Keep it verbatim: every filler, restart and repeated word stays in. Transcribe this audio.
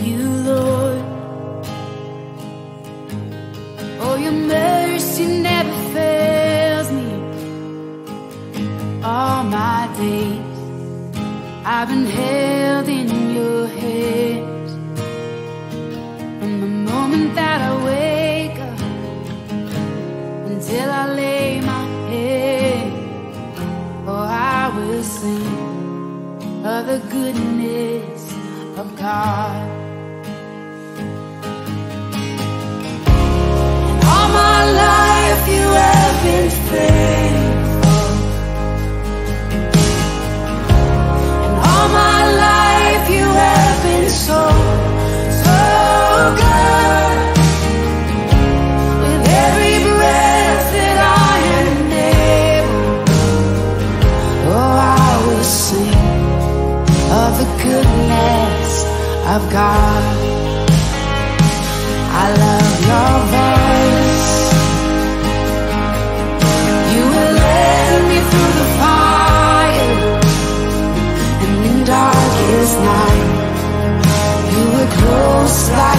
you, Lord. Oh, your mercy never fails me. All my days I've been held in your hands. From the moment that I wake up until I lay my head, oh, I will sing of the goodness of God. And all my life you have been faithful, and all my life you have been so, so good. With every breath that I am able, oh, I will sing of the goodness of God. I love your voice. You will lead me through the fire, and in darkest night you were close like